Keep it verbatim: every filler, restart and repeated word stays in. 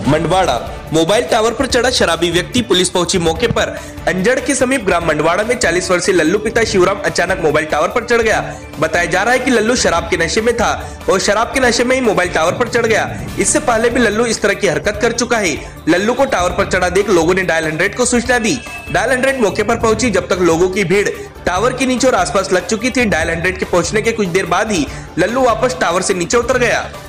Mandwara mobile tower पर चढ़ा शराबी व्यक्ति, पुलिस पहुंची मौके पर। अंजड़ के समीप ग्राम मंडवाड़ा में चालीस वर्षीय लल्लू पिता शिवराम अचानक मोबाइल टावर पर चढ़ गया। बताया जा रहा है कि लल्लू शराब के नशे में था और शराब के नशे में ही मोबाइल टावर पर चढ़ गया। इससे पहले भी लल्लू इस तरह की हरकत कर चुका है। लल्लू को टावर पर चढ़ा देख लोगों ने डायल हंड्रेड को सूचना दी। डायल हंड्रेड मौके पर पहुंची। जब तक लोगों की भीड़ टावर के नीचे और आसपास लग चुकी थी, डायल हंड्रेड के पहुंचने के कुछ देर बाद ही लल्लू वापस टावर से नीचे उतर गया।